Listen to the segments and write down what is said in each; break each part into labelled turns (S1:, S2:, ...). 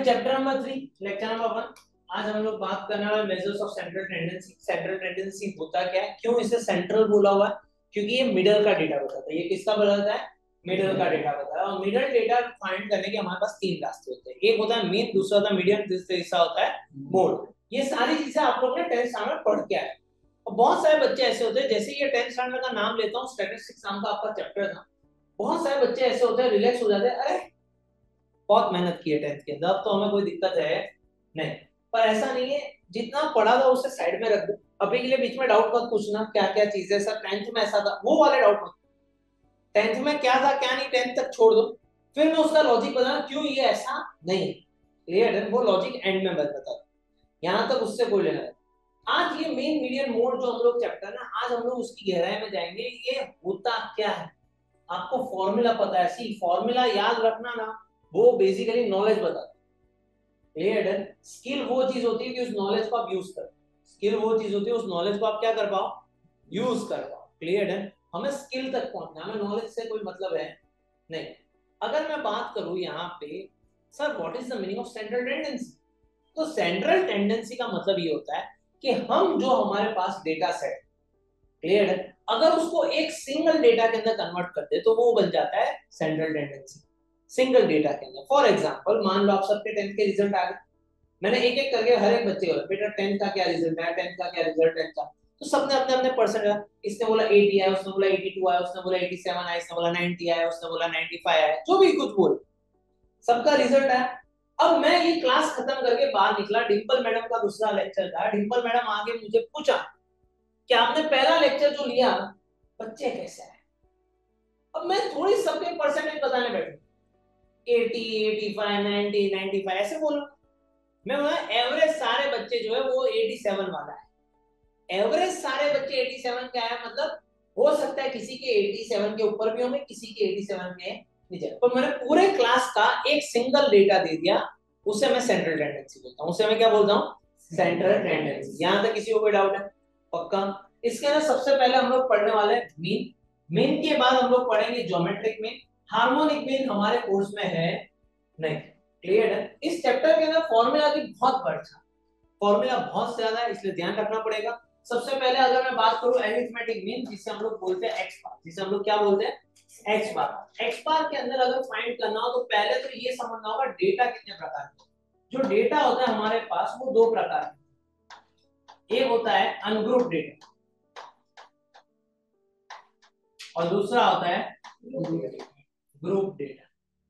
S1: Chapter number 3 lecture number 1। आज हम लोग बात करने वाले measures of central tendency. Central tendency होता क्या है, क्यों इसे सेंट्रल बोला हुआ है? क्योंकि ये मिडल का डेटा बताता है। ये किसका बताता है? मिडल का डेटा बताता है। और मिडल डेटा फाइंड करने के हमारे पास तीन रास्ते होते हैं। एक होता है मीन, दूसरा होता है मीडियन, तीसरा होता है मोड। ये सारी चीजें आप लोग ने 10th स्टैंडर्ड में पढ़ के आए। और बहुत सारे बच्चे ऐसे होते हैं, जैसे ये 10th स्टैंडर्ड का नाम लेता हूँ, स्टैटिस्टिक्स नाम का आपका चैप्टर था, बहुत सारे बच्चे ऐसे होते हैं, रिलैक्स हो जाते हैं, अरे बहुत मेहनत की है 10th के अंदर, अब तो हमें कोई दिक्कत है नहीं। पर ऐसा नहीं है, जितना पढ़ा था उसे साइड में रख दो। अभी के लिए बीच में डाउट मत पूछना क्या क्या चीज है, सर 10th में ऐसा था, वो वाले डाउट मत। 10th में क्या था क्या नहीं 10th तक छोड़ दो, फिर मैं उसका लॉजिक बताना क्यों ये ऐसा नहीं। क्लियर है? वो लॉजिक एंड में बता, यहां तक उससे कोई लेना है। आज ये मेन मीडियन मोड जो हम लोग चैप्टर ना, आज हम लोग उसकी गहराई में जाएंगे। ये होता क्या है, आपको फॉर्मूला पता है, सी फॉर्मूला याद रखना ना, वो बेसिकली नॉलेज बताता है। क्लियर है? स्किल वो चीज होती है कि उस नॉलेज को आप यूज कर, स्किल वो चीज होती है उस नॉलेज को आप क्या कर पाओ, यूज कर पाओ। क्लियर है? हमें स्किल तक पहुंचना, हमें नॉलेज से कोई मतलब है नहीं। अगर मैं बात करूं यहाँ पे, sir what is the meaning of central tendency, तो सेंट्रल टेंडेंसी का मतलब ये होता है कि हम जो हमारे पास डेटा सेट, क्लियर है, अगर उसको एक सिंगल डेटा के अंदर कन्वर्ट कर दे तो वो बन जाता है सेंट्रल टेंडेंसी। सिंगल डेटा के अंदर, फॉर एग्जांपल मान लो आप सबके 10th के रिजल्ट आ गए, मैंने एक एक करके हर एक बच्चे को बेटा 10th का क्या रिजल्ट है, 10th का क्या रिजल्ट, 10th का, तो सबने अपने अपने परसेंट है, इसने बोला 80 आया, उसने बोला 82 आया, उसने बोला 87 आया, इसने बोला 90 आया, उसने बोला 95 आया, जो भी कुछ बोल, सबका रिजल्ट आया। अब मैं ये क्लास खत्म करके बाहर निकला, डिंपल मैडम का दूसरा लेक्चर था, डिंपल मैडम आगे मुझे पूछा कि आपने पहला लेक्चर जो लिया बच्चे कैसे आए। अब मैं थोड़ी सबके परसेंटेज बताने बैठू, 80, 85, 90, 95 ऐसे बोलो, मैं बोला एवरेज सारे बच्चे जो है वो 87 वाला है। एवरेज सारे बच्चे 87 का है, मतलब हो सकता है किसी के 87 के ऊपर भी होंगे, किसी के 87 के नीचे, पर मैंने पूरे क्लास का एक सिंगल डेटा दे दिया, उसे मैं सेंट्रल टेंडेंसी बोलता हूँ। उसे मैं क्या बोलता हूँ? Central tendency. यहां तक किसी को कोई डाउट है? पक्का? इसके अंदर सबसे पहले हम लोग पढ़ने वाले हैं मीन। मीन के बाद हम लोग पढ़ेंगे ज्योमेट्रिक मीन। हार्मोनिक मीन हमारे कोर्स में है नहीं। क्लियर है? इस चैप्टर के अंदर फॉर्मूला की बहुत बढ़ता, फॉर्मूला बहुत ज्यादा है, इसलिए ध्यान रखना पड़ेगा। सबसे पहले अगर मैं बात करूं अरिथमेटिक मीन, जिसे हम लोग बोलते हैं एक्स बार, जिसे हम लोग क्या बोलते हैं? एक्स बार। एक्स बार के अंदर अगर फाइंड करना हो तो पहले तो ये समझना होगा डेटा कितने प्रकार के। जो डेटा होता है हमारे पास वो दो प्रकार के, एक होता है अनग्रुप डेटा और दूसरा होता है ग्रुप डेटा।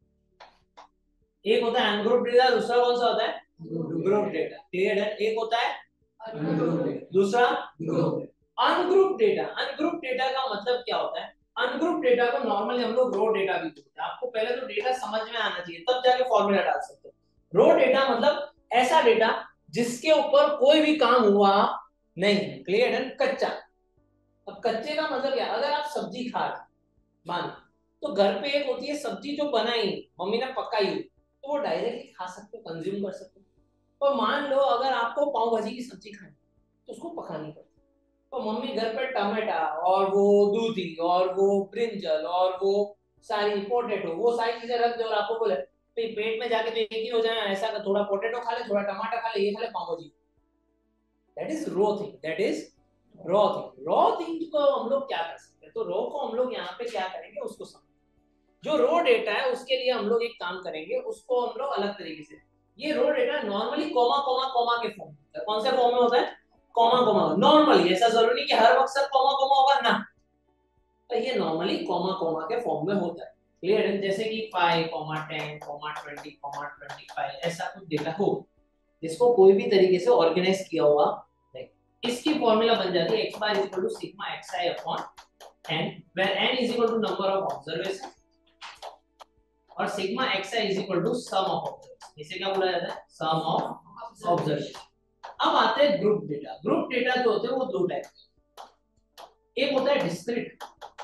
S1: एक होता है अनग्रुप डेटा, दूसरा कौन सा होता है? Group data. क्लियर है? एक होता है दूसरा group. Ungroup data, ungroup data का मतलब क्या होता है? अनग्रुप डेटा को नॉर्मली हम लोग रो डेटा भी बोलते हैं। आपको पहले तो डेटा समझ में आना चाहिए, तब जाके फॉर्मूला डाल सकते हो। रो डेटा मतलब ऐसा डेटा जिसके ऊपर कोई भी काम हुआ नहीं। क्लियर है? कच्चा। अब कच्चे का मतलब क्या, अगर आप सब्जी खा रहे मान, तो घर पे एक होती है सब्जी जो बनाई मम्मी ने पकाई हुई, तो वो डायरेक्टली खा सकते हो, कंज्यूम कर सकते हो। तो मान लो अगर आपको पाव भाजी की सब्जी खानी तो उसको पकानी पड़ती, तो मम्मी घर पे टमाटा और वो दूधी और वो ब्रिंजल और वो सारी पोटैटो, वो सारी चीजें रख दे और आपको बोले पेट में जाके तो एक ही हो जाए, ऐसा कर थोड़ा पोटैटो खा ले, थोड़ा टमाटर खा ले, ये खा ले, pav bhaji. That is raw thing, that is raw thing. Raw thing को हम लोग क्या कर सकते हैं, तो रॉ को हम लोग यहाँ पे क्या करेंगे उसको समझ। जो रो डेटा है उसके लिए हम लोग एक काम करेंगे, उसको हम लोग अलग तरीके से, ये raw data normally comma comma comma के फॉर्म में होता है। कौन से फॉर्म में होता है? Comma comma. नॉर्मली, ऐसा जरूरी नहीं कि हर वक्त सब कॉमा कॉमा होगा ना, तो ये नॉर्मली कॉमा कॉमा के फॉर्म में होता है। क्लियर है? जैसे कि 5, 10, 20, 25 ऐसा कुछ डेटा हो जिसको कोई भी तरीके से ऑर्गेनाइज किया हुआ नहीं, इसकी फॉर्मूला बन जाती है x bar equal to sigma xi upon n, where n is equal to number of observation और sigma xi is equal to sum of observation. इसे क्या बोला जाता है? Sum of observation. अब आते हैं ग्रुप डेटा। ग्रुप डेटा जो होते हैं वो दो टाइप के, एक होता है डिस्क्रीट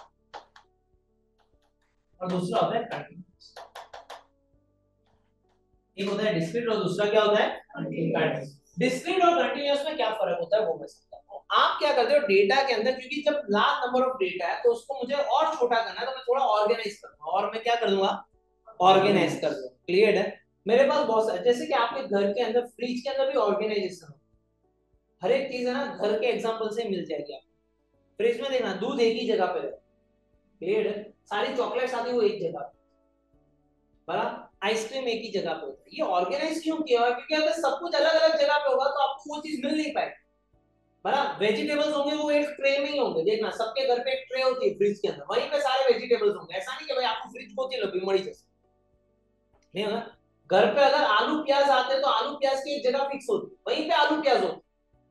S1: और दूसरा होता है कंटीन्यूअस। एक होता है डिस्क्रीट और दूसरा क्या होता है? कंटीन्यूअस। डिस्क्रीट और कंटीन्यूअस में क्या फर्क होता है वो मैं समझाता हूं। आप क्या करते हो डेटा के अंदर, क्योंकि जब लार्ज नंबर ऑफ डेटा है तो उसको मुझे और छोटा करना है, तो मैं थोड़ा ऑर्गेनाइज करूंगा, और मैं क्या कर दूंगा? ऑर्गेनाइज कर दूंगा। क्लियर है? मेरे पास बहुत सारे, जैसे कि आपके घर के अंदर फ्रिज के अंदर भी ऑर्गेनाइजेशन हो, हर एक चीज है ना घर के एग्जांपल से मिल जाएगी आपको। फ्रिज में देखना दूध एक ही जगह पे रहता है, पेड़ सारी चॉकलेट्स आती है वो एक जगह पे, बराबर आइसक्रीम एक ही जगह पे होता है। ये ऑर्गेनाइज क्यों किया हुआ है? क्योंकि अगर सब कुछ अलग अलग जगह पे होगा तो आपको वो चीज मिल नहीं पाएगी, बराबर। वेजिटेबल्स होंगे वो एक ट्रे में ही होंगे, देखना सबके घर पे एक ट्रे होती है फ्रिज के अंदर, वहीं पे सारे वेजिटेबल्स होंगे। ऐसा नहीं कि भाई आपको फ्रिज को चाहिए बीमारी जैसे नहीं होगा। घर पे अगर आलू प्याज आते तो आलू प्याज की एक जगह फिक्स होती, वहीं पे आलू प्याज होते।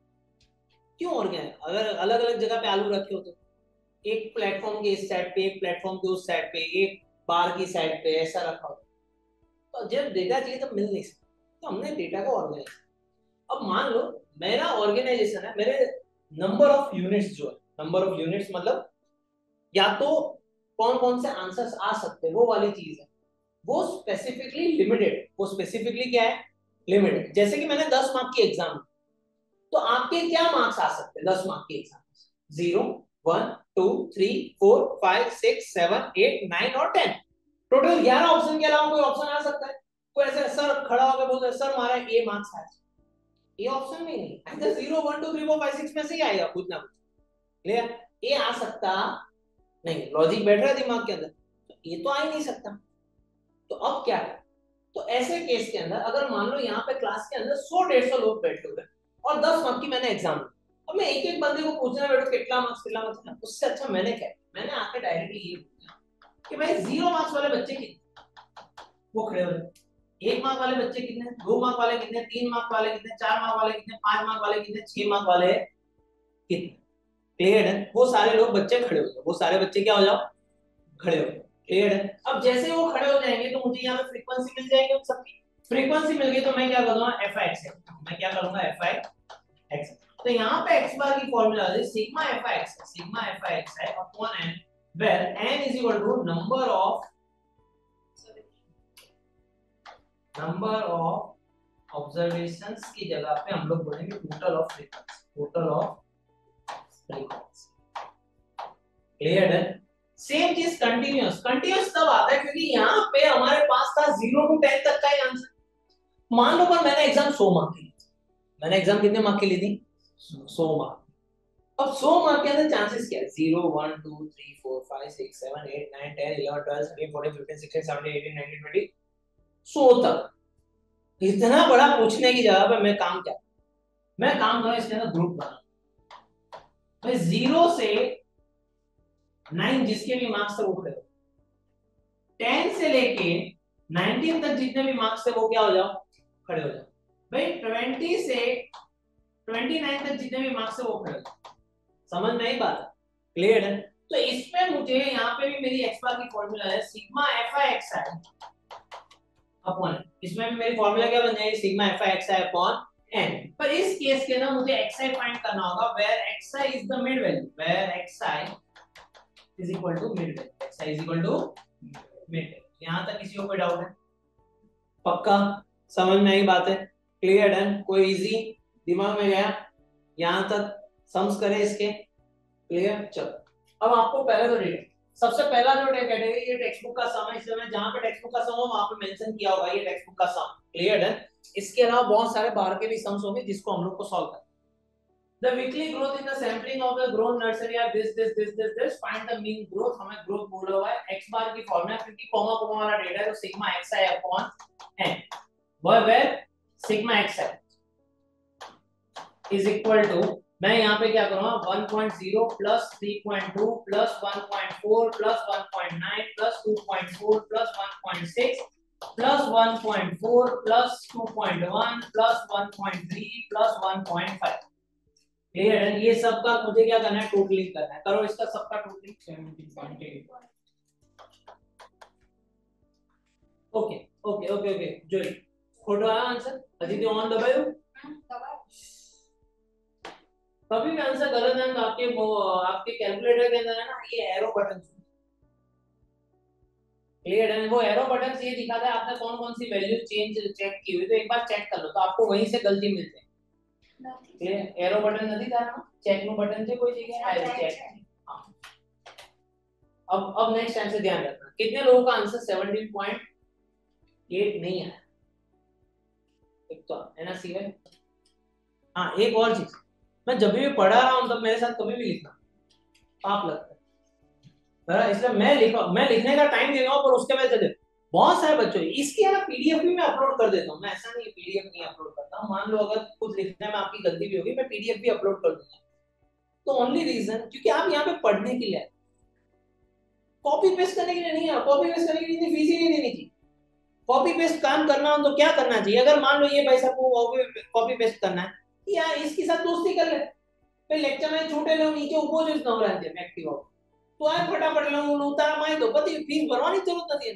S1: क्यों ऑर्गेनाइज? अगर अलग अलग जगह पे आलू रखे होते, एक प्लेटफॉर्म के इस साइड पे, एक प्लेटफॉर्म के उस साइड पे, एक बार की साइड पे ऐसा रखा होता, तो जब डेटा चाहिए तब मिल नहीं सकता। तो हमने डेटा को ऑर्गेनाइज। अब मान लो मेरा ऑर्गेनाइजेशन है, मेरे नंबर ऑफ यूनिट्स जो है, नंबर ऑफ यूनिट्स मतलब या तो कौन कौन से आंसर्स आ सकते हैं वो वाली चीज है, वो स्पेसिफिकली लिमिटेड। वो स्पेसिफिकली क्या है? लिमिटेड। जैसे कि मैंने 10 मार्क की एग्जाम, तो आपके क्या मार्क्स आ सकते हैं 10 मार्क की एग्जाम? 0, 1, 2, 3, 4, 5, 6, 7, 8, 9 और 10। टोटल 11 ऑप्शन के अलावा कोई ऑप्शन आ सकता है? कोई ऐसे सर खड़ा होकर बोलता है सर हमारा ए मार्क्स है, ये ऑप्शन में नहीं, इधर 0, 1, 2, 3, 4, 5, 6 में से ही आएगा कुछ ना कुछ। क्लियर? ये आ सकता नहीं, लॉजिक बैठ रहा है दिमाग के अंदर, तो ये तो आ ही नहीं सकता। तो अब क्या है? तो ऐसे केस के अंदर अगर मान लो यहाँ पे क्लास के अंदर 100-150 लोग बैठे हुए और 10 मार्क की मैंने एग्जाम दी, अब मैं एक एक बंदे को पूछना बैठो कितना मार्क्स कितना मार्क्स, उससे अच्छा मैंने क्या, मैंने आके डायरेक्टली ये पूछा कि भाई 0 मार्क्स वाले बच्चे कितने, वो खड़े हो रहे। 1 मार्क वाले बच्चे कितने, 2 मार्क वाले कितने, 3 मार्क वाले कितने, 4 मार्क वाले कितने, 5 मार्क वाले कितने, 6 मार्क वाले कितने। क्लियर है? वो सारे लोग बच्चे खड़े हो जाओ, वो सारे बच्चे क्या हो जाओ, खड़े हो। क्लियर है? अब जैसे वो खड़े हो जाएंगे तो मुझे यहाँ पे फ्रीक्वेंसी मिल जाएगी उन सबकी। फ्रीक्वेंसी मिल गई तो मैं क्या करूंगा, एफ आई एक्स, मैं क्या करूंगा एफ आई एक्स। तो यहाँ पे एक्स बार की फॉर्मूला है sigma f i x, sigma f i x है upon n, where n is equal to number of observations की जगह पे हम लोग बोलेंगे total of frequency, total of frequency. Clear है? सेम चीज कंटीन्यूअस, कंटीन्यूअस तब आता है क्योंकि यहाँ पे हमारे पास था 0 to 10 तक का ही आंसर। मान लो पर मैंने एग्जाम 100 मार्क की, मैंने एग्जाम कितने मार्क की ली थी? 100 मार्क। अब 100 मार्क के अंदर चांसेस क्या है? 0, 1, 2, 3, 4, 5, 6, 7, 8, 9, 10, 11, 12, 13, 14, 15, 16, 17, 18, 19, 20, 100 तक। इतना बड़ा पूछने की जगह पे मैं काम क्या, मैं काम करूं इसके अंदर ग्रुप बना, मैं 0 से 9 जिसके भी मार्क्स थे वो खड़े हो, 10 से लेके 19 तक जितने भी मार्क्स थे वो क्या हो जाओ, खड़े हो जाओ। भाई 20 से 29 तक जितने भी मार्क्स थे वो खड़े हो जाओ। समझ में आई बात? क्लियर है? तो इसमें मुझे यहाँ पे भी मेरी एक्स बार की फॉर्मूला है sigma f i x i upon, इसमें भी मेरी फॉर्मूला क्या बन जाएगी, sigma f i x i upon n. पर इस केस के ना मुझे एक्स आई फाइंड करना होगा where x i is the mid value, where x i is equal to mid value, x i is equal to mid value. यहां तक किसी को कोई डाउट है? पक्का समझ में आई बात है? क्लियर है? कोई इजी दिमाग में गया यहां तक? सम्स करें इसके। क्लियर? चलो अब आपको पहले तो रीड, सबसे पहला जो कैटेगरी ये टेक्स्ट बुक का सम है, इसमें जहां पे टेक्स्ट बुक का सम हो वहां पे मेंशन किया होगा ये टेक्स्ट बुक का सम। क्लियर है? इसके अलावा बहुत सारे बाहर के भी सम्स होंगे जिसको हम लोग को सॉल्व करना है। The weekly growth in the sampling of the grown nursery are this find the mean growth, हमें growth बोला हुआ है x बार की फॉर्मूला क्योंकि कॉमा कॉमा वाला डेटा है तो sigma xi upon n, where sigma xi is equal to, मैं यहाँ पे क्या करूँगा 1.0 plus 3.2 plus 1.4 plus 1.9 plus 2.4 plus 1.6 plus 1.4 plus 2.1 plus 1.3 plus 1.5। Clear है? ये सब का मुझे क्या करना है, टोटलिंग करना है। करो इसका सबका totalling 70.8। Okay okay okay okay જોઈ ખોટો આવ્યો આન્સર? હજી તે ઓન દબાયું? कभी भी आंसर गलत है तो आपके कैलकुलेटर के अंदर है ना ये एरो बटन, क्लियर है? वो एरो बटन से ये दिखाता है आपने कौन कौन सी वैल्यू चेंज चेक की हुई, तो एक बार चेक कर लो तो आपको वहीं से गलती मिलती है। एरो बटन નથી તારા ચેક નું બટન છે કોઈ જગ્યાએ આ ચેક। अब नेक्स्ट टाइम से ध्यान रखना कितने लोगों का आंसर 17.8 नहीं आया, तो है ना सी वाई। हाँ एक और चीज, मैं जब भी पढ़ा रहा हूँ तब मेरे साथ कभी भी लिखना पाप लगता है, इसलिए मैं लिखने का टाइम दे रहा हूँ, पर उसके वजह से बहुत सारे बच्चों इसकी है ना पीडीएफ भी मैं अपलोड कर देता हूँ। मैं ऐसा नहीं पीडीएफ नहीं अपलोड करता हूँ, मान लो अगर कुछ लिखने में आपकी गलती भी होगी मैं पीडीएफ भी अपलोड कर दूंगा। तो ओनली रीजन क्योंकि आप यहाँ पे पढ़ने के लिए, कॉपी पेस्ट करने के लिए नहीं है। कॉपी पेस्ट करने के लिए फीस ही नहीं देनी चाहिए। कॉपी पेस्ट काम करना हो तो क्या करना चाहिए, अगर मान लो ये भाई साहब को कॉपी पेस्ट करना है, या इसके साथ दोस्ती कर ले, फिर लेक्चर में छूटे लोग नीचे अपोजिट न रहते हैं एक्टिव हो तो आए फटाफट लोग उतारा मार दो, पति फीस भरवाने की जरूरत नहीं है।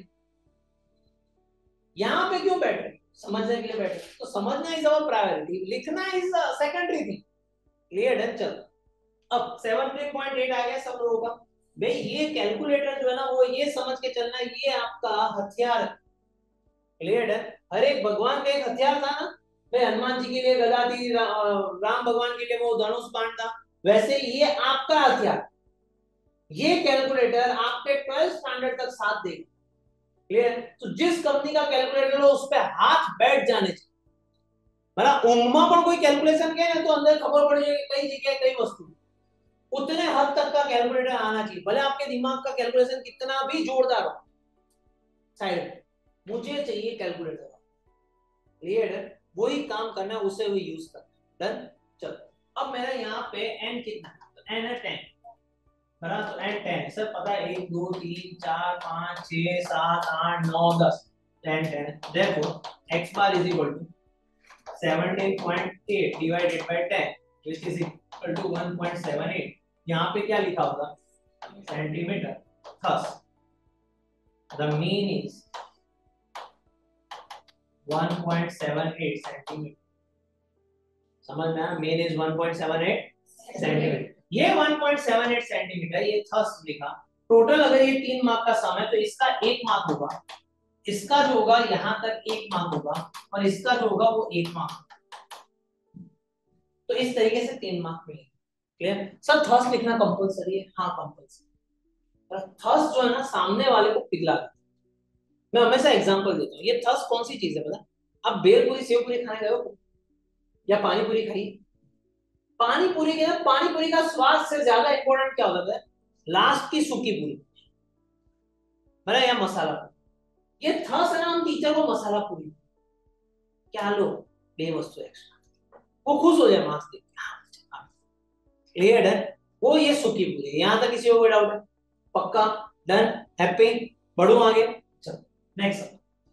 S1: यहाँ पे क्यों बैठे, समझने के लिए बैठे, तो समझना इज अवर प्रायोरिटी, लिखना इज सेकेंडरी थिंग। क्लियर है। चल अब 7.8 आ गया सब लोगों का। भाई ये कैलकुलेटर जो है ना वो ये समझ के चलना ये आपका हथियार है। क्लियर है। हर एक भगवान का एक हथियार था ना भाई, हनुमान जी के लिए गदा थी, राम भगवान के लिए वो धनुष बाण था, वैसे ये आपका हथियार, ये कैलकुलेटर आपके 12th स्टैंडर्ड तक साथ देगा। क्लियर। तो जिस कंपनी का कैलकुलेटर हो उस पर हाथ बैठ जाने चाहिए, मतलब उम्मा पर कोई कैलकुलेशन किया ना तो अंदर खबर पड़ जाएगी कई जगह कई वस्तु, उतने हद तक का कैलकुलेटर आना चाहिए, भले आपके दिमाग का कैलकुलेशन कितना भी जोरदार हो, साइड मुझे चाहिए कैलकुलेटर। क्लियर है। वही काम करना है, उसे वो यूज करना है। डन। चलो अब मेरा यहाँ पे एन कितना है, तो एन है 10 बराबर, तो एन 10 सर पता है 1 2 3 4 5 6 7 8 9 10 10 10 देखो x bar is equal to 17.8 divided by 10 which is equal to 1.78। यहाँ पे क्या लिखा होगा centimetre. thus the mean is 1.78 centimetre. समझ में आया, मेन इज 1.78 सेंटीमीटर। ये 1.78 सेंटीमीटर ये थर्स लिखा। टोटल अगर ये 3 मार्क का सम है तो इसका 1 मार्क होगा, इसका जो होगा यहां तक 1 मार्क होगा, और इसका जो होगा वो 1 मार्क। तो इस तरीके से 3 मार्क मिलेंगे। क्लियर। सर थर्स लिखना कंपलसरी है? हाँ कंपलसरी। थर्स जो है ना सामने वाले को पिघला देता है। मैं हमेशा एग्जांपल देता हूँ, ये थर्स कौन सी चीज है पता? आप बेलपूरी सेव पूरी खाने गए हो या पानी पूरी खाई? पानी पूरी के ना, पानी पूरी का स्वाद से ज्यादा इंपॉर्टेंट क्या होता है? लास्ट की सूखी पूरी मतलब या मसाला पूरी। ये थर्स है ना, हम टीचर को मसाला पूरी क्या लो बे वस्तु एक्स्ट्रा, वो खुश हो जाए मार्क्स देख। क्लियर है। वो ये सूखी पूरी है। यहां तक किसी को कोई डाउट है? पक्का। डन। हैप्पी। बढ़ू आगे। चलो नेक्स्ट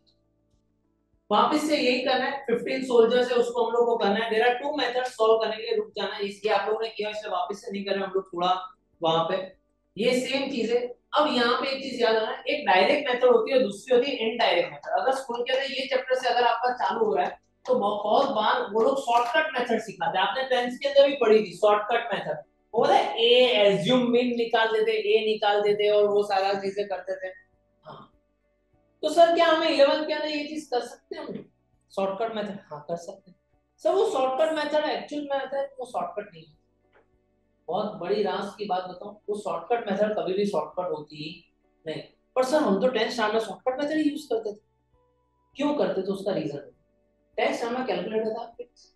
S1: वापस से यही करना है। 15 सोल्जर्स है उसको हम लोग को करना है। देयर आर 2 मेथड्स सॉल्व करने के लिए, रुक जाना इसलिए आप लोगों ने किया, इसलिए वापस से नहीं कर रहे हम लोग, थोड़ा वहां पे ये सेम चीज है। अब यहाँ पे एक चीज याद रखना, एक डायरेक्ट मेथड होती है, दूसरी होती है इनडायरेक्ट मेथड। अगर स्कूल के अंदर ये चैप्टर से अगर आपका चालू हो रहा है तो बहुत बार वो लोग शॉर्टकट मेथड सिखाते हैं। आपने 10th के अंदर भी पढ़ी थी शॉर्टकट मेथड, वो है ए एज्यूम मीन निकाल देते, ए निकाल देते और वो सारा चीजें करते थे। हाँ तो सर क्या हमें 11th के अंदर ये चीज कर सकते हैं हम शॉर्टकट मेथड? हाँ कर सकते हैं सर। वो शॉर्टकट मेथड एक्चुअल मेथड वो शॉर्टकट नहीं है। बहुत बड़ी राज की बात बताऊं, वो शॉर्टकट मेथड कभी भी शॉर्टकट होती ही नहीं। पर सर हम तो 10th स्टैंडर्ड में शॉर्टकट मेथड ही यूज करते थे। क्यों करते थे उसका रीजन, 10th स्टैंडर्ड में कैलकुलेटर था फिक्स,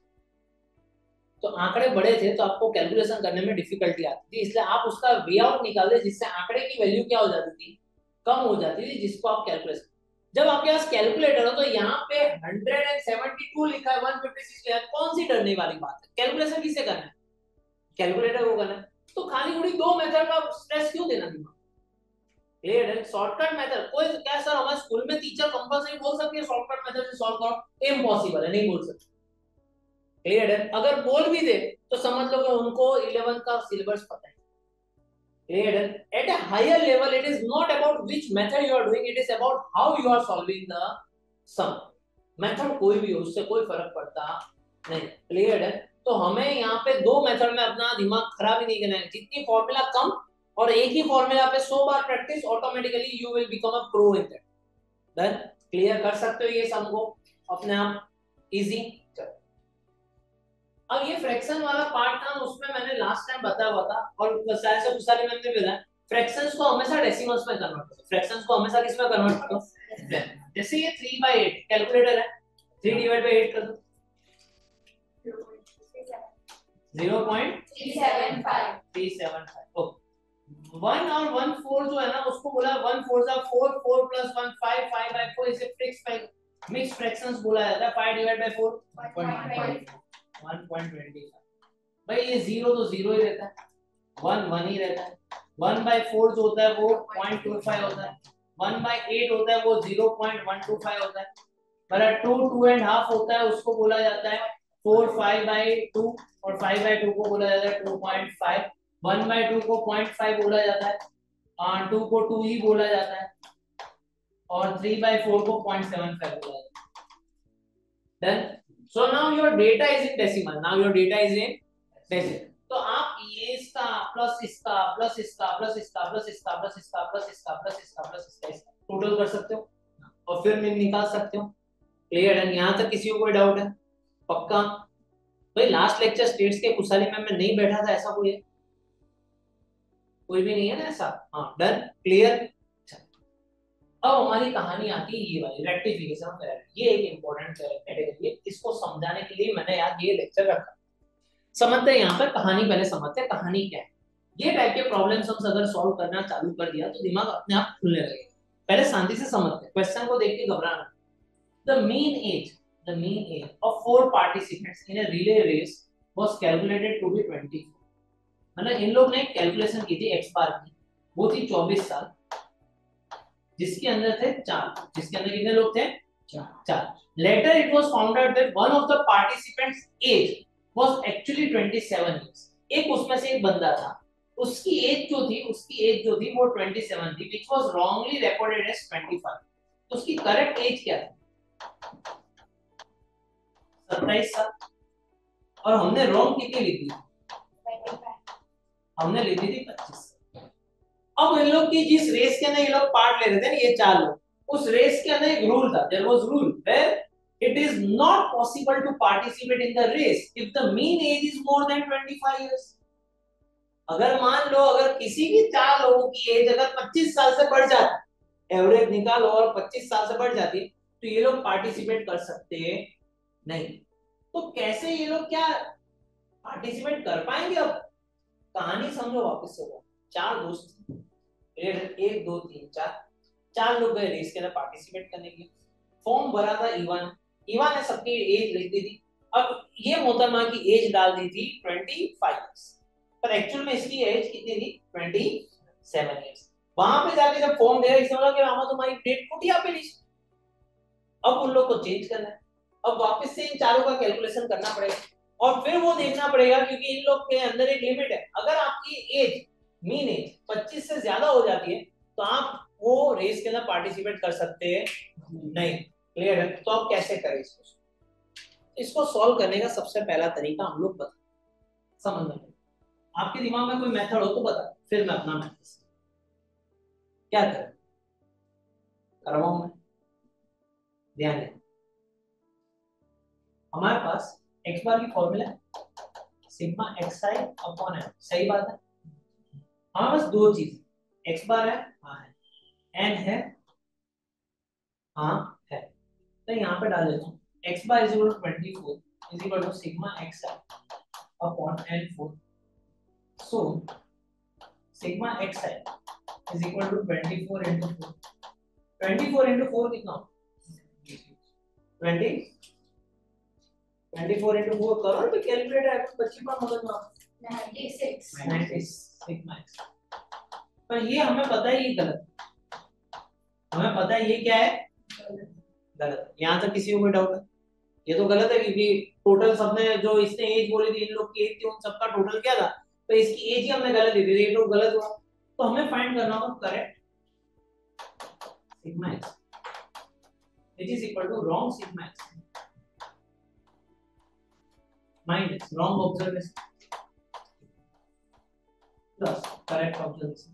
S1: तो आंकड़े बड़े थे तो आपको कैलकुलेशन करने में डिफिकल्टी आती थी, इसलिए आप उसका वे आउट निकालते जिससे आंकड़े की वैल्यू क्या हो जाती थी, कम हो जाती थी, जिसको आप कैलकुलेशन। जब आपके पास कैलकुलेटर हो तो यहाँ पे 172 लिखा है, 156 लिखा है, कौन सी डरने वाली बात है? कैलकुलेशन किसे करना है? कैलकुलेटर को करना है। तो खाली उड़ी 2 मेथड का स्ट्रेस क्यों देना दिमाग? क्लियर है। शॉर्टकट मेथड कोई क्या सर हमारे स्कूल में टीचर कंपलसरी बोल सकती है शॉर्टकट मेथड से सॉल्व करो? इम्पॉसिबल है, नहीं बोल सकते। क्लियर है। अगर बोल भी दे तो समझ लो कि उनको 11th का सिलेबस पता है। Clear? At a higher level, it is not about which method you are doing, it is about how you are solving the sum. Method कोई भी हो उससे कोई फर्क पड़ता नहीं। क्लियर है। तो हमें यहाँ पे 2 मेथड में अपना दिमाग खराब ही नहीं करना है। जितनी फॉर्मूला कम और एक ही फॉर्मूला पे 100 बार practice, automatically you will become a pro in that. Then clear कर सकते हो ये सम को अपने आप इजी। अब ये फ्रैक्शन वाला पार्ट था उसमें मैंने लास्ट टाइम बताया हुआ था और शायद से सारी मैंने भी बताया, फ्रैक्शंस को हमेशा डेसिमल्स में कन्वर्ट करो। फ्रैक्शंस को हमेशा किस में कन्वर्ट करो? जैसे ये 3/8 कैलकुलेटर है, 3 डिवाइड बाय 8 कर दो, 0.375 ओके। 1 और 1/4 जो है ना उसको बोला 1/4 4 4 + 1 5 5/4 इसे फिक्स मिक्स फ्रैक्शंस बोला जाता है। 5 / 4 1.25 भाई ये 0 तो 0 ही रहता है, 1 1 ही रहता है। 1/4 जो होता है वो 0.25 होता है, 1/8 होता है वो 0.125 होता है, मतलब 2 2.5 होता है उसको बोला जाता है 4 5/2 और 5/2 को बोला जाता है 2.5, 1/2 को 0.5 बोला जाता है, 2 को 2 ही बोला जाता है और 3/4 को 0.75 बोला जाता है। Done. So now your data is in decimal. Now your data is in decimal. तो आप ये इसका प्लस इसका प्लस इसका प्लस इसका प्लस इसका प्लस इसका प्लस इसका प्लस इसका प्लस इसका टोटल कर सकते हो और फिर निकाल सकते हो। क्लियर है? यहाँ तक किसी को कोई डाउट है? पक्का? भाई लास्ट लेक्चर स्टेट्स के कुशाली में मैं नहीं बैठा था, ऐसा कोई है? कोई भी नहीं है ना ऐसा? हाँ डन क्लियर। अब हमारी कहानी आती है ये वाली रेक्टिफिकेशन ऑफ एरर। ये एक इंपॉर्टेंट कैटेगरी है, इसको समझाने के लिए मैंने यार ये लेक्चर रखा। समझते हैं यहाँ पर कहानी, पहले समझते हैं कहानी क्या है। ये टाइप के प्रॉब्लम्स हम अगर सॉल्व करना चालू कर दिया तो दिमाग अपने आप खुलने लगेगा। पहले शांति से समझते हैं, क्वेश्चन को देख के घबराना। The mean age of 4 participants in a relay race was calculated to be 24। मतलब इन लोग ने कैलकुलेशन की थी एक्स बार की, वो थी 24 साल, जिसके अंदर थे 4, जिसके अंदर कितने लोग थे? 4। Later it was found out that one of the participants age was actually 27 years। एक उसमें से एक बंदा था, उसकी एज जो थी वो 27 थी, which was wrongly recorded as 25। तो उसकी करेक्ट एज क्या थी? 27 साल। और हमने रॉन्ग कितनी लिखी? हमने लिखी थी 25। अब इन लोग की जिस रेस के अंदर ये लोग पार्ट ले रहे थे ना, ये 4 लोग, उस रेस के अंदर एक रूल था, there was rule where it is not possible to participate in the race if the mean age is more than 25 years. अगर मान लो अगर किसी की 4 लोगों की एज अगर 25 साल से बढ़ जाती, एवरेज निकालो और 25 साल से बढ़ जाती, तो ये लोग पार्टिसिपेट कर सकते नहीं। तो कैसे ये लोग क्या पार्टिसिपेट कर पाएंगे? अब कहानी समझो वापस से। 4 दोस्त, 1 2 3 4 लोग गए रेस के अंदर पार्टिसिपेट करने के लिए। फॉर्म भरा था इवान ने सबकी एज लिख दी थी। अब ये मोहतरमा की एज डाल दी थी 25 इयर्स, पर एक्चुअल में इसकी एज कितनी थी? 27 इयर्स। वहां पे जाके जब फॉर्म दिया, इसने बोला कि मामा तुम्हारी डेट कुटिया पे लिस्ट। अब उन लोग को चेंज करना है, अब वापस से इन चारों का कैलकुलेशन करना पड़ेगा और फिर वो देखना पड़ेगा, क्योंकि इन लोग के अंदर एक लिमिट है। अगर आपकी एज मीन एज 25 से ज्यादा हो जाती है तो आप वो रेस के अंदर पार्टिसिपेट कर सकते हैं नहीं। क्लियर है? तो आप कैसे करें इसको सॉल्व करने का सबसे पहला तरीका हम लोग बता समझना है। आपके दिमाग में कोई मेथड हो तो बता, फिर मैं अपना मेथड क्या करें करवाऊं मैं। ध्यान दें, हमारे पास x बार की फॉर्मूला है सिग्मा xi अपॉन n। सही बात है। हमारे पास 2 चीज, x बार है, हाँ है, n है, हाँ है। तो यहाँ पे डाल देता हूँ x bar is equal to 24 is equal to sigma xi upon n4। So sigma xi is equal to 24 into 4। 24 into 4 कितना? 20। 24 into 4 करो तो कैलकुलेटर है, बच्ची पर मदद मार 96 सिग्मा x। पर ये हमें पता है ये गलत, हमें पता है ये क्या है गलत। यहाँ तक किसी को कोई डाउट है? ये तो गलत है, क्योंकि टोटल सबने जो इसने एज बोली थी, इन लोग की एज थी, उन सबका टोटल क्या था? तो इसकी एज ही हमने गलत दी थी, ये तो गलत हुआ। तो हमें फाइंड करना होगा correct sigma x which is equal to wrong sigma x minus wrong observation plus correct observation।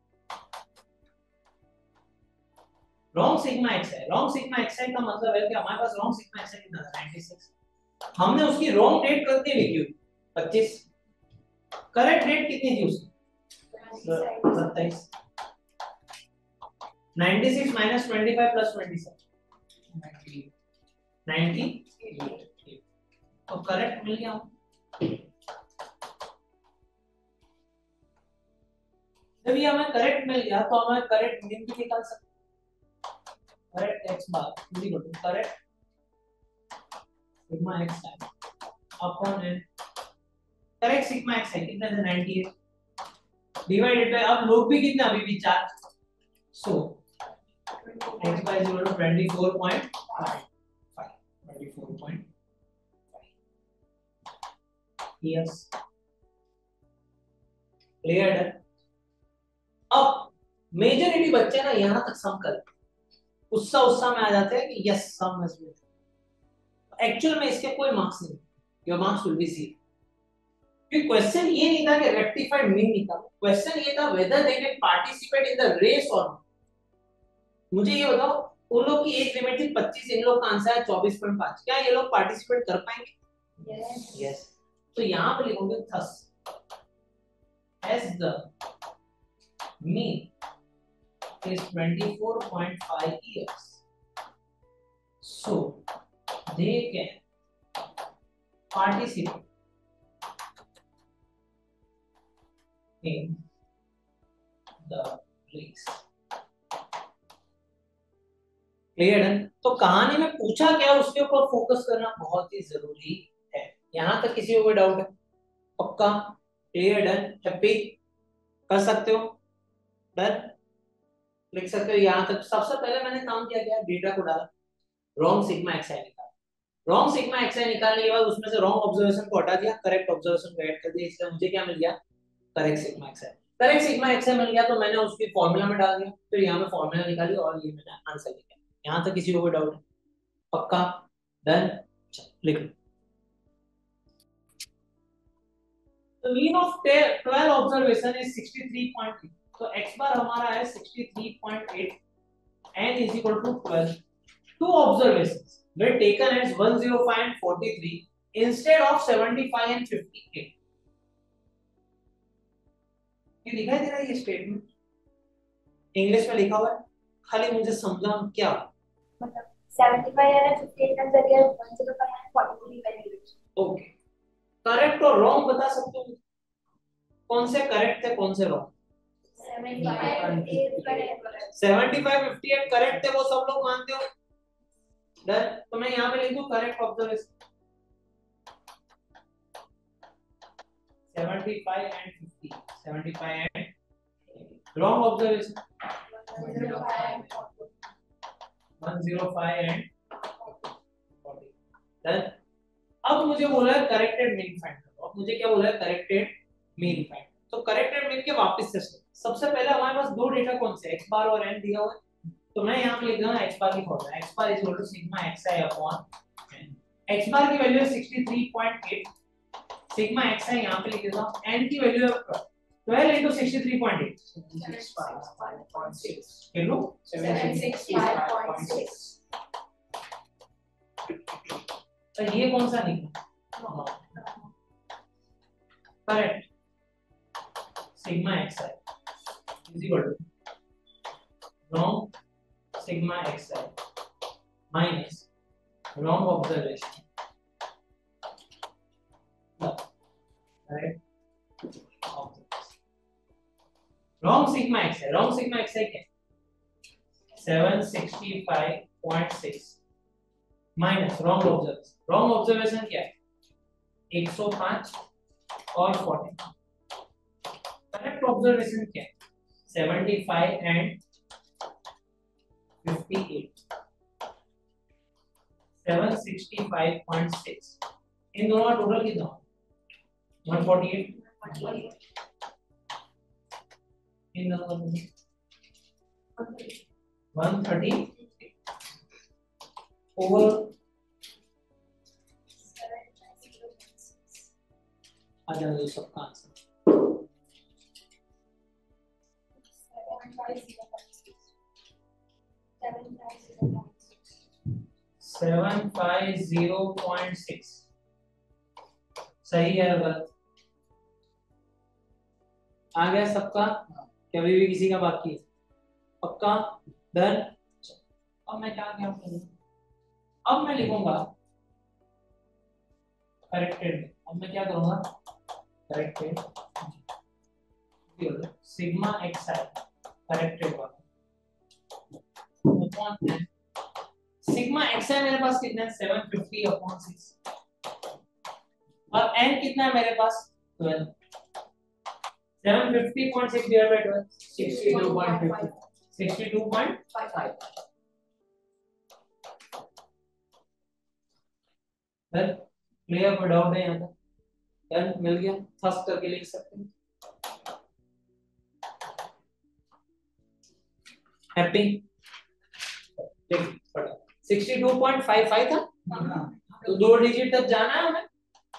S1: wrong sigma x है, wrong sigma x का मतलब है कि हमारे पास wrong sigma x कितना था? 96। हमने उसकी wrong डेट कितनी लिखी हुई? 25। करेक्ट डेट कितनी थी उसकी? 27। 96 minus 25 plus 27 98। तो करेक्ट मिल गया। जब ये हमें करेक्ट मिल गया तो हमें करेक्ट मीन भी निकाल सकते हैं। Correct x bar is equal to correct sigma x upon n। Correct sigma x है कितना है 98 डिवाइडेड बाय अब लोग भी कितना अभी भी 4 so x by 0 to 24.5 24.5 yes clear है। अब मेजॉरिटी बच्चे ना यहां तक सम कर उत्साह में आ जाते हैं कि yes sum is with actual में इसके कोई मार्क्स नहीं your marks will be C क्योंकि क्वेश्चन ये नहीं था कि रेक्टिफाइड मीन निकालो क्वेश्चन ये था whether they can participate in the race और नॉट। मुझे ये बताओ उन लोग की एज लिमिट थी 25 इन लोग का आंसर है 24.5 क्या ये लोग पार्टिसिपेट कर पाएंगे यस तो यहां पे लिखोगे thus as the mean is 24.5 years so they can participate in the race clear है। तो कहानी में पूछा क्या उसके ऊपर फोकस करना बहुत ही जरूरी है। यहां तक किसी को कोई डाउट है पक्का क्लियर डन हैप्पी कर सकते हो डन लिख सकते हो यहां तक। सबसे पहले मैंने काम किया क्या डेटा को डाला रॉन्ग सिग्मा एक्सआई निकाला रॉन्ग सिग्मा एक्सआई निकालने के बाद उसमें से रॉन्ग ऑब्जर्वेशन को हटा दिया करेक्ट ऑब्जर्वेशन को ऐड कर दिया इसलिए मुझे क्या मिल गया correct sigma x i. Correct sigma x i मिल गया तो मैंने उसकी फॉर्मूला में डाल दिया फिर यहां पे फॉर्मूला निकाली और ये मैंने आंसर लिखा। यहां तक किसी को कोई डाउट है पक्का डन लिख लो। The mean of 12 observation is 63.3 तो x बार हमारा है 63.8 n is equal to 12 two observations were taken as 105 and 43 instead of 75 and 58 ये दिखाई दे रहा है ये स्टेटमेंट इंग्लिश में लिखा हुआ है खाली मुझे समझा क्या
S2: मतलब 75 और 58 का जगह 105 और 43 वैल्यूज
S1: ओके करेक्ट और रॉन्ग बता सकते हो कौन से करेक्ट थे कौन से रॉन्ग 75 58 करेक्ट थे वो सब लोग मानते हो डन तो मैं यहां पे लिख दूं correct observation 75 and 50 75 and wrong observation 105 and 40 done. अब मुझे बोला है करेक्टेड मीन फाइंड करो अब मुझे क्या बोला है करेक्टेड मीन फाइंड तो करेक्टेड मीन के वापस से सबसे पहले हमारे पास दो डेटा कौन से x बार और n दिया हुआ है तो मैं यहां पे लिख दूंगा x बार की formula x bar is equal to sigma xi upon n x bar की वैल्यू है 63.8 सिग्मा xi यहां पे लिख देता हूं n की वैल्यू है 12 into 63.8 765.6 किलो 765.6 तो ये कौन सा निकला correct sigma xi is equal to wrong sigma xi minus wrong observation correct wrong sigma xi क्या 765.6 माइनस रॉन्ग ऑब्जर्वेशन क्या है 105 और 40 करेक्ट ऑब्जर्वेशन क्या है 75 एंड 58 765.6 इन दोनों का टोटल कितना 148 इन दोनों का 130 ओवर आ जाएगा सबका आंसर 750.6 सही है गलत आ गया सबका क्या अभी भी किसी का बाकी है पक्का डन। अब मैं क्या करूंगा अब मैं लिखूंगा करेक्टेड अब मैं क्या करूंगा corrected sigma X I corrected वाला सिग्मा एक्स आई मेरे पास कितना है 750 अपॉन 6 और n कितना है मेरे पास 12 750.6 divided by 12 62.5 क्लियर कोई डाउट है यहाँ पर डन मिल गया फर्स्ट करके लिख सकते हैं हैप्पी 62.55 था तो 2 डिजिट तक जाना है हमें।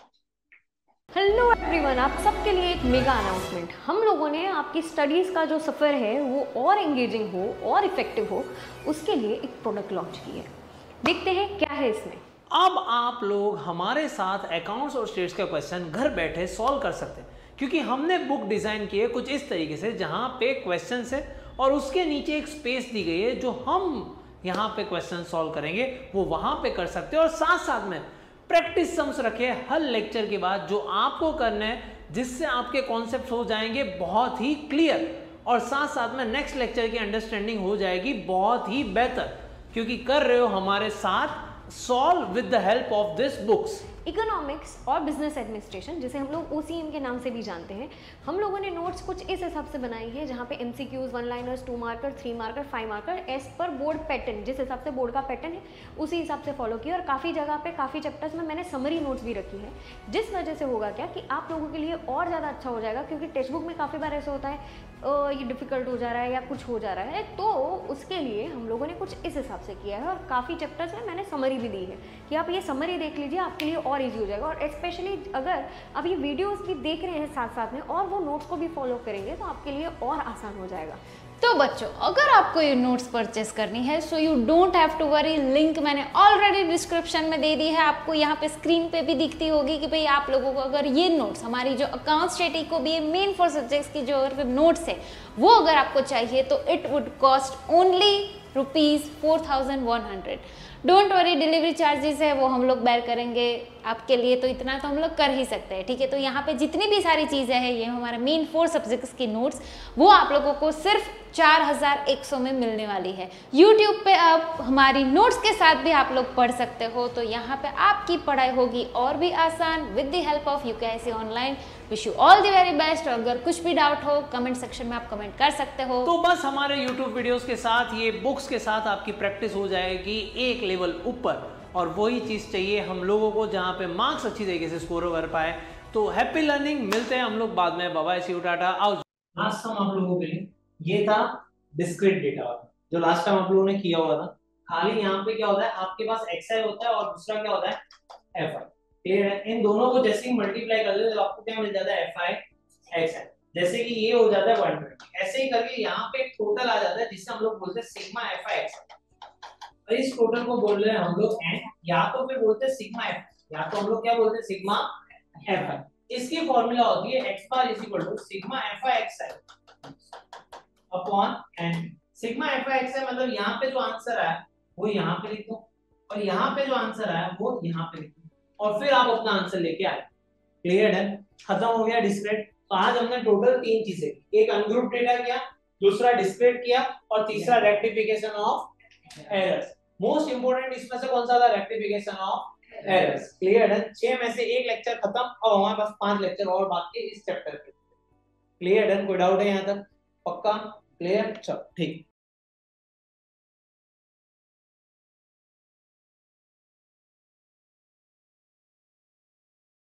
S3: हेलो एवरीवन, आप सबके लिए एक मेगा अनाउंसमेंट। हम लोगों ने आपकी स्टडीज़ का जो सफ़र है वो और एंगेजिंग हो और इफेक्टिव हो, उसके लिए एक प्रोडक्ट लॉन्च की है। देखते हैं क्या है इसमें।
S4: अब आप लोग हमारे साथ अकाउंट्स और स्टेट्स का क्वेश्चन घर बैठे सॉल्व कर सकते हैं, क्योंकि हमने बुक डिज़ाइन की है कुछ इस तरीके से जहाँ पे क्वेश्चन है और उसके नीचे एक स्पेस दी गई है जो हम यहाँ पे क्वेश्चन सॉल्व करेंगे वो वहाँ पे कर सकते हैं। और साथ साथ में प्रैक्टिस सम्स रखे हर लेक्चर के बाद जो आपको करना है, जिससे आपके कॉन्सेप्ट हो जाएंगे बहुत ही क्लियर और साथ साथ में नेक्स्ट लेक्चर की अंडरस्टैंडिंग हो जाएगी बहुत ही बेहतर, क्योंकि कर रहे हो हमारे साथ solve with the help of this books.
S3: Economics और बिजनेस एडमिनिस्ट्रेशन, जिसे हम लोग OCM के नाम से भी जानते हैं, हम लोगों ने नोट्स कुछ इस हिसाब से बनाई है जहाँ पे MCQs, 1 liners, 2 marker, 3 marker, 5 marker as पर बोर्ड पैटर्न, जिस हिसाब से बोर्ड का पैटर्न है उसी हिसाब से फॉलो किया। और काफ़ी जगह पे काफ़ी चैप्टर्स में मैंने समरी नोट्स भी रखी है, जिस वजह से होगा क्या कि आप लोगों के लिए और ज़्यादा अच्छा हो जाएगा, क्योंकि टेक्स्ट बुक में काफ़ी बार ऐसा होता है ये डिफ़िकल्ट हो जा रहा है या कुछ हो जा रहा है, तो उसके लिए हम लोगों ने कुछ इस हिसाब से किया है। और काफ़ी चैप्टर्स में मैंने समरी भी दी है कि आप ये समरी देख लीजिए, आपके लिए और ईजी हो जाएगा। और स्पेशली अगर आप ये वीडियोस भी देख रहे हैं साथ साथ में और वो नोट्स को भी फॉलो करेंगे तो आपके लिए और आसान हो जाएगा।
S5: तो बच्चों, अगर आपको ये नोट्स परचेस करनी है so you don't have to worry, link मैंने ऑलरेडी डिस्क्रिप्शन में दे दी है। आपको यहाँ पे स्क्रीन पे भी दिखती होगी कि भाई आप लोगों को अगर ये नोट्स, हमारी जो अकाउंट स्टेट को भी मेन 4 सब्जेक्ट्स की जो नोट्स है वो अगर आपको चाहिए तो it would cost only ₹4100। Don't worry, delivery charges है वो हम लोग बेयर करेंगे आपके लिए, तो इतना तो हम लोग कर ही सकते हैं, ठीक है। तो यहाँ पे जितनी भी सारी चीज़ें हैं, ये हमारे मेन 4 सब्जेक्ट्स की नोट्स, वो आप लोगों को सिर्फ 4100 में मिलने वाली है। यूट्यूब पे आप हमारी नोट्स के साथ भी आप लोग पढ़ सकते हो, तो यहाँ पे आपकी पढ़ाई होगी और भी आसान with the help of UKIC online. Wish you all the very best. अगर कुछ भी डाउट हो कमेंट सेक्शन में आप कमेंट कर सकते हो।
S4: तो बस हमारे YouTube वीडियोस के साथ, ये बुक्स के साथ आपकी प्रैक्टिस हो जाएगी एक लेवल ऊपर, और वही चीज़ चाहिए हम लोगों को जहाँ पे मार्क्स अच्छी तरीके से स्कोर कर पाए। तो हैप्पी लर्निंग, मिलते हैं हम लोग बाद में। Bye bye, see you, tata, आओ।
S1: लास्ट टाइम आप लोगों के लिए ये था डिस्क्रीट डेटा वाला, जो लास्ट टाइम आप लोगों ने किया हुआ था। खाली यहाँ पे क्या होता है, आपके पास xi होता है और दूसरा क्या होता है fi। क्लियर है? इन दोनों को जैसे ही मल्टीप्लाई कर दो तो आपको क्या मिल जाता है fi xi। जैसे कि ये हो जाता है 120, ऐसे ही करके यहाँ पे टोटल आ जाता है, जिससे हम लोग बोलते हैं सिग्मा fi xi। और इस टोटल को बोल रहे हैं हम लोग n, या तो फिर बोलते हैं सिग्मा f, या तो हम लोग क्या बोलते हैं सिग्मा fi। इसकी फॉर्मूला होती है x bar is equal to sigma fi xi upon n। Sigma fi xi मतलब यहाँ पे जो आंसर आया वो यहाँ पे लिख दो, और यहाँ पे जो आंसर आया वो यहाँ पे लिख दो, और फिर आप अपना आंसर लेके आए। क्लियर है? खत्म हो गया डिस्क्रीट। तो आज हमने टोटल 3 चीजें, एक अनग्रुप डेटा किया, दूसरा डिस्क्रीट किया, और तीसरा rectification of errors. Most important इसमें से कौन सा था? Rectification of errors. क्लियर है? 6 में से 1 लेक्चर खत्म, और हमारे पास 5 लेक्चर और बाकी इस चैप्टर के। क्लियर है? कोई डाउट है यहाँ तक? पक्का क्लियर? चलो ठीक।